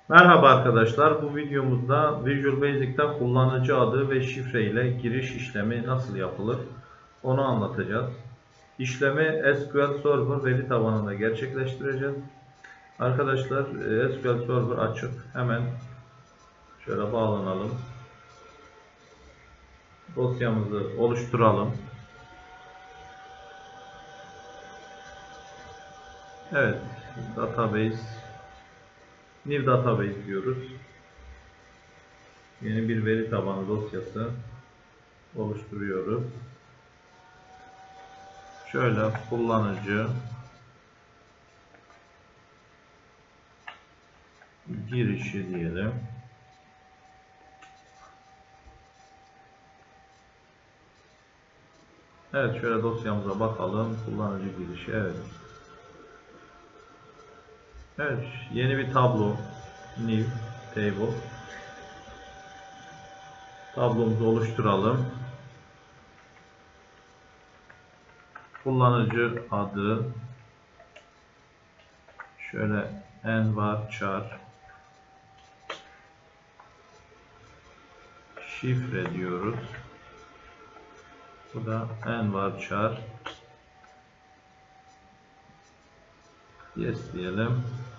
Merhaba arkadaşlar, bu videomuzda Visual Basic'te kullanıcı adı ve şifre ile giriş işlemi nasıl yapılır onu anlatacağız. İşlemi SQL Server veri tabanında gerçekleştireceğiz. Arkadaşlar SQL Server açık, hemen şöyle bağlanalım. Dosyamızı oluşturalım. Evet, Database, New Database diyoruz. Yeni bir veri tabanı dosyası oluşturuyoruz. Şöyle kullanıcı girişi diyelim. Evet, şöyle dosyamıza bakalım. Kullanıcı girişi. Evet. Evet, yeni bir tablo. New table. Tablomuzu oluşturalım. Kullanıcı adı. Şöyle envarchar. Şifre diyoruz. Bu da envarchar. Yes diyelim.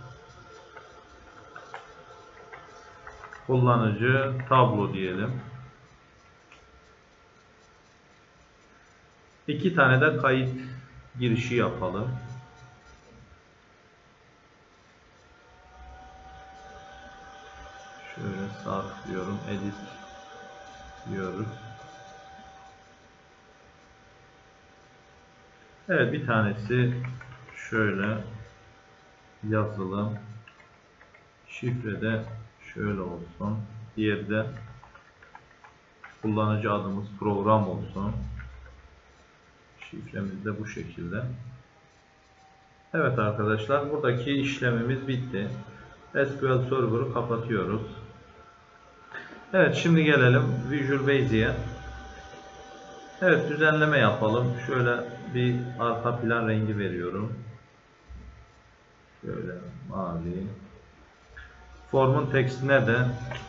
Kullanıcı tablo diyelim. İki tane de kayıt girişi yapalım. Şöyle sağ tıklıyorum, edit diyoruz. Evet, bir tanesi şöyle yazılım, şifre de şöyle olsun, diğeri de kullanıcı adımız program olsun. Şifremiz de bu şekilde. Evet arkadaşlar, buradaki işlemimiz bitti. SQL Server'ı kapatıyoruz. Evet, şimdi gelelim Visual Basic'e. Evet, düzenleme yapalım. Şöyle bir arka plan rengi veriyorum. Şöyle mavi. Formun tekstine de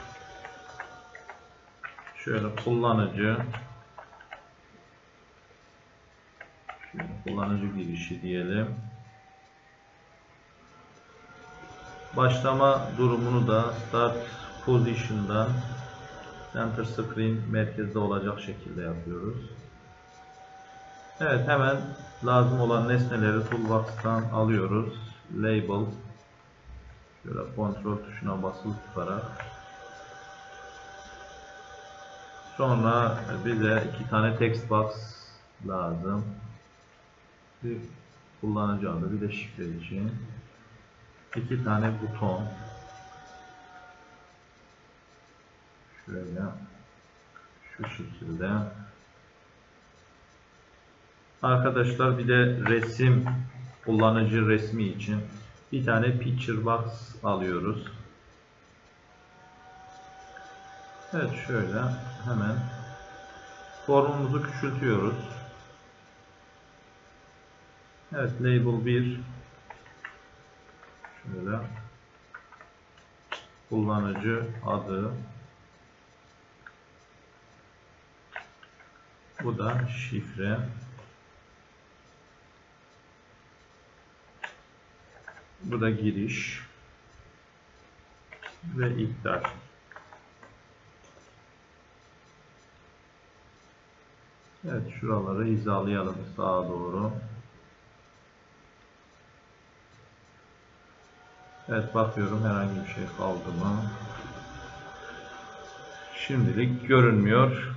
şöyle kullanıcı girişi diyelim. Başlama durumunu da Start Position'dan Center Screen merkezde olacak şekilde yapıyoruz. Evet, hemen lazım olan nesneleri Toolbox'tan alıyoruz. Label. Şöyle kontrol tuşuna basılı tutarak. Sonra bize iki tane text box lazım. Bir kullanıcı adı, bir de şifre için. İki tane buton. Şöyle şu şekilde. Arkadaşlar bir de resim, kullanıcı resmi için bir tane picture box alıyoruz. Evet, şöyle hemen formumuzu küçültüyoruz. Evet, label 1 şöyle kullanıcı adı, bu da şifre, bu da giriş ve iptal. Evet, şuraları hizalayalım sağa doğru. Evet, bakıyorum herhangi bir şey kaldı mı? Şimdilik görünmüyor.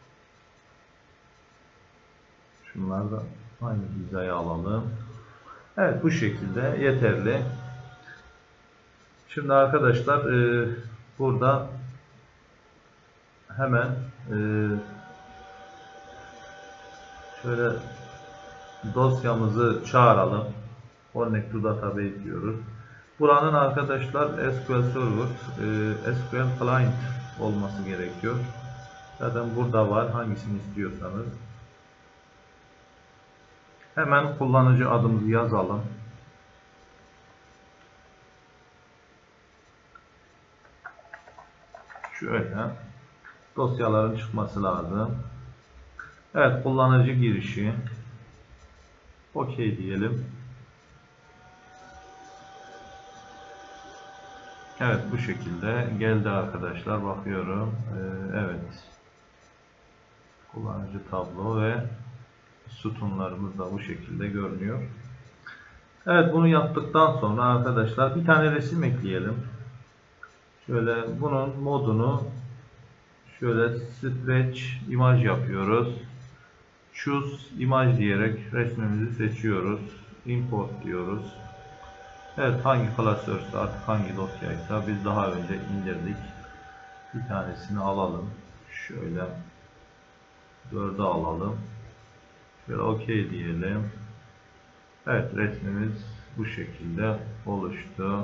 Şunları da aynı hizaya alalım. Evet, bu şekilde yeterli. Şimdi arkadaşlar burada hemen şöyle dosyamızı çağıralım. Connect to Database diyoruz. Buranın arkadaşlar SQL Server, SQL Client olması gerekiyor. Zaten burada var, hangisini istiyorsanız. Hemen kullanıcı adımızı yazalım. Şöyle dosyaların çıkması lazım. Evet, kullanıcı girişi. OK diyelim. Evet, bu şekilde geldi arkadaşlar. Bakıyorum. Evet. Kullanıcı tablo ve sütunlarımız da bu şekilde görünüyor. Evet, bunu yaptıktan sonra arkadaşlar bir tane resim ekleyelim. Şöyle bunun modunu şöyle stretch imaj yapıyoruz. Choose image diyerek resmimizi seçiyoruz. Import diyoruz. Evet, hangi klasörse artık hangi dosyaysa biz daha önce indirdik. Bir tanesini alalım. Şöyle 4'e alalım. Şöyle OK diyelim. Evet, resmimiz bu şekilde oluştu.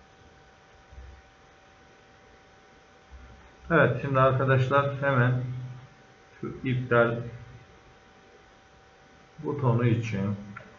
Evet, şimdi arkadaşlar hemen şu iptal butonu için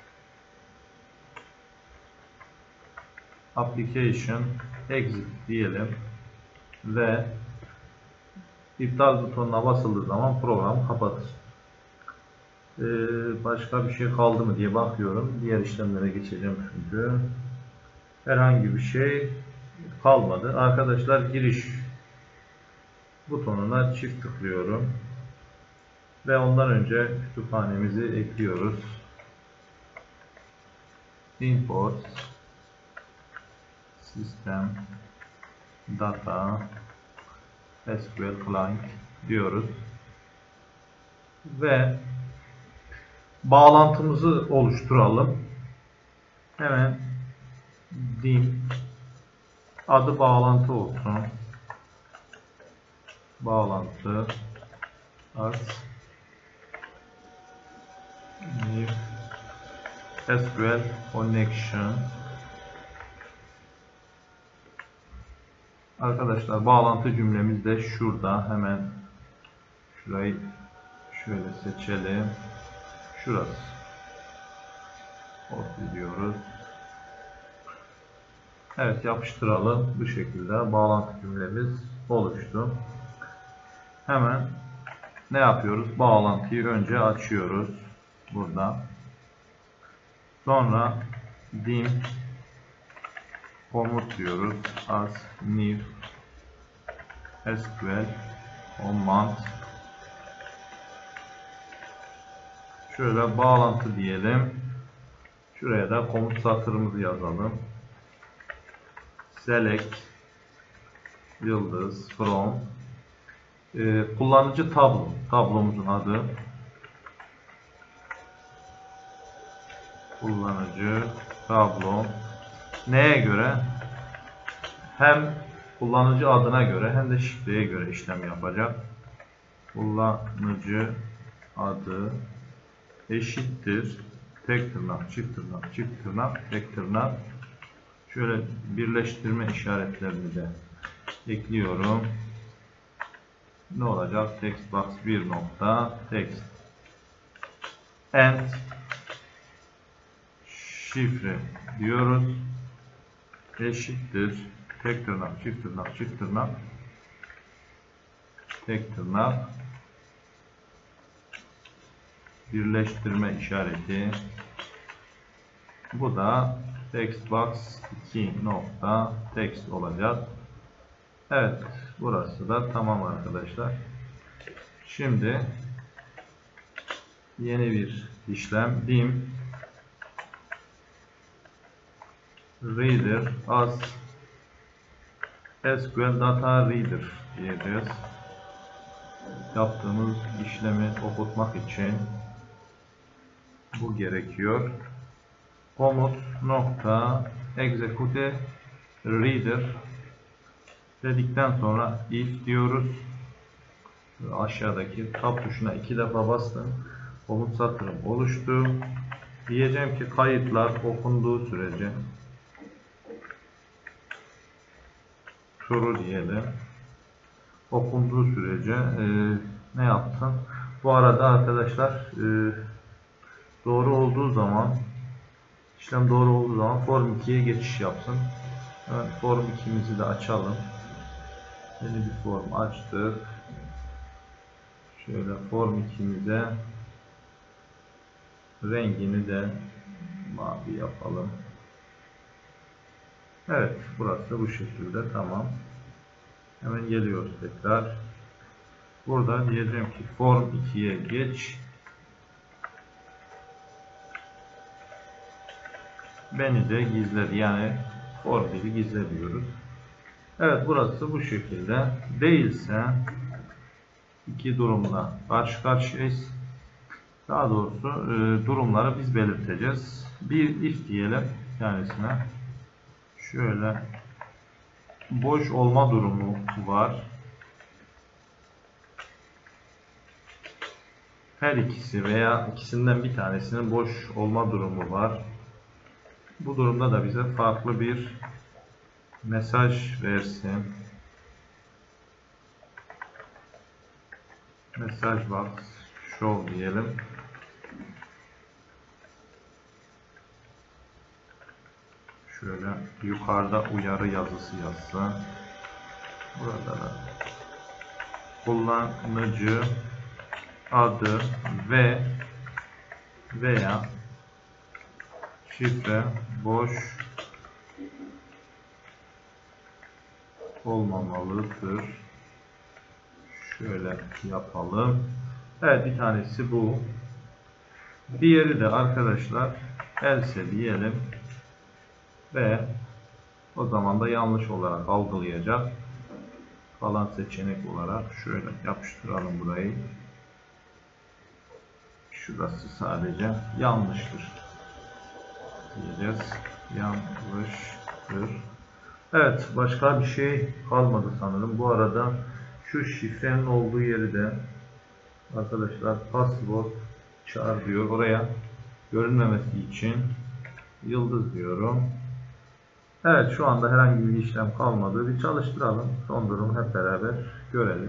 Application Exit diyelim ve iptal butonuna basıldığı zaman program kapatır. Başka bir şey kaldı mı diye bakıyorum. Diğer işlemlere geçeceğim çünkü. Herhangi bir şey kalmadı. Arkadaşlar giriş butonuna çift tıklıyorum. Ve ondan önce kütüphanemizi ekliyoruz. Import System Data SQL Client diyoruz. Ve bağlantımızı oluşturalım. Hemen dim adı bağlantı olsun. Bağlantı as new SQL connection. Arkadaşlar bağlantı cümlemiz de şurada. Hemen şurayı şöyle seçelim. Şurası. OK diyoruz. Evet, yapıştıralım. Bu şekilde bağlantı cümlemiz oluştu. Hemen ne yapıyoruz? Bağlantıyı önce açıyoruz. Burada. Sonra dim komut diyoruz. As new SQL command. Şöyle bağlantı diyelim. Şuraya da komut satırımızı yazalım. Select yıldız from kullanıcı tablo. Tablomuzun adı. Kullanıcı tablo. Neye göre? Hem kullanıcı adına göre hem de şifreye göre işlem yapacak. Kullanıcı adı eşittir tek tırnak, çift tırnak, çift tırnak, tek tırnak. Şöyle birleştirme işaretlerini de ekliyorum. Ne olacak? Textbox 1 nokta text and şifre diyoruz. Eşittir tek tırnak, çift tırnak, çift tırnak, tek tırnak, birleştirme işareti. Bu da textbox 2 nokta text olacak. Evet, burası da tamam arkadaşlar. Şimdi yeni bir işlem dim reader as SQL data reader diyeceğiz. Yaptığımız işlemi okutmak için bu gerekiyor. Komut nokta execute reader dedikten sonra if diyoruz. Aşağıdaki tab tuşuna 2 defa bastım. Komut satırım oluştu. Diyeceğim ki kayıtlar okunduğu sürece true diyelim. Okunduğu sürece ne yaptım? Bu arada arkadaşlar doğru olduğu zaman işlem doğru olduğu zaman form 2'ye geçiş yapsın. Evet, form 2'mizi de açalım. Yeni bir form açtık. Şöyle form 2'mize rengini de mavi yapalım. Evet, burası bu şekilde, tamam. Hemen geliyoruz tekrar. Burada diyeceğim ki form 2'ye geç. Beni de gizledi, yani form 1'i gizle diyoruz. Evet, burası bu şekilde. Değilse iki durumla karşı karşıyayız. Daha doğrusu durumları biz belirteceğiz. Bir if diyelim kendisine. Şöyle boş olma durumu var. Her ikisi veya ikisinden bir tanesinin boş olma durumu var. Bu durumda da bize farklı bir mesaj versin. Mesaj box show diyelim. Şöyle yukarıda uyarı yazısı yazsın. Burada da kullanıcı adı ve veya şifre boş olmamalıdır. Şöyle yapalım. Evet, bir tanesi bu. Diğeri de arkadaşlar else diyelim ve o zaman da yanlış olarak algılayacak. Kalan seçenek olarak şöyle yapıştıralım burayı. Şurası sadece yanlıştır diyeceğiz. Yanlıştır. Evet, başka bir şey kalmadı sanırım. Bu arada şu şifrenin olduğu yeri de arkadaşlar password char diyor. Oraya görünmemesi için yıldız diyorum. Evet, şu anda herhangi bir işlem kalmadı. Bir çalıştıralım. Son durumu hep beraber görelim.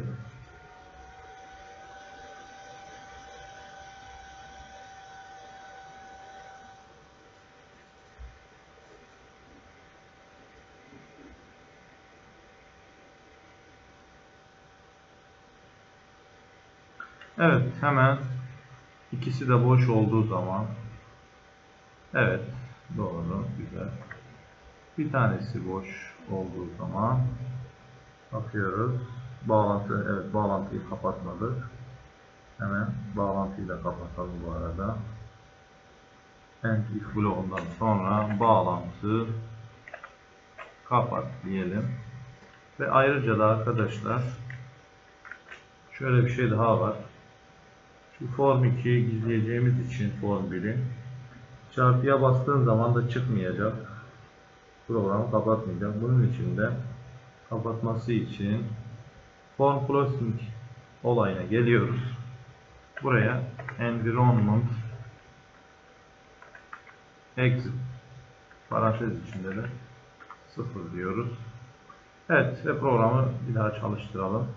Evet, hemen ikisi de boş olduğu zaman, evet, doğru, güzel. Bir tanesi boş olduğu zaman bakıyoruz. Bağlantı, evet, bağlantıyı kapatmadık. Hemen bağlantıyı da kapatalım bu arada. End if bloğundan sonra bağlantı kapat diyelim. Ve ayrıca da arkadaşlar şöyle bir şey daha var. Şu form 2'yi gizleyeceğimiz için form 1'i çarpıya bastığın zaman da çıkmayacak. Programı kapatmayacak. Bunun için de kapatması için form closing olayına geliyoruz. Buraya environment exit parantez içinde de 0 diyoruz. Evet, ve programı bir daha çalıştıralım.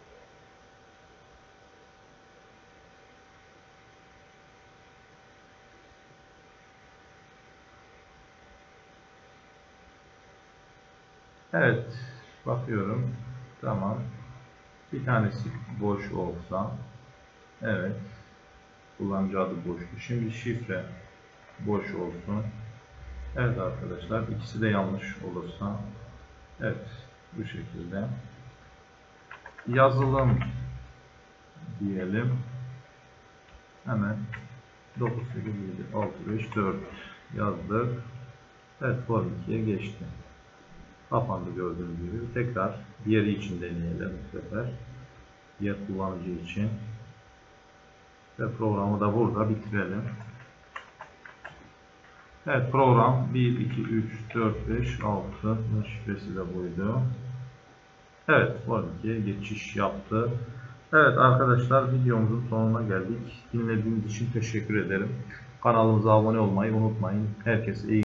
Evet, bakıyorum. Tamam. Bir tanesi boş olsa, evet, kullanıcı adı boştu. Şimdi şifre boş olsun. Evet arkadaşlar, ikisi de yanlış olursa, evet, bu şekilde yazılım diyelim. Hemen 9, 8, 7, 6, 5, 4 yazdık. Evet, form 2'ye geçti. Kapandı gördüğünüz gibi. Tekrar diğeri için deneyelim bu sefer. Diğer kullanıcı için. Ve programı da burada bitirelim. Evet, program 1, 2, 3, 4, 5, 6. Şifresi de buydu. Evet, form 2'ye geçiş yaptı. Evet arkadaşlar, videomuzun sonuna geldik. Dinlediğiniz için teşekkür ederim. Kanalımıza abone olmayı unutmayın. Herkese iyi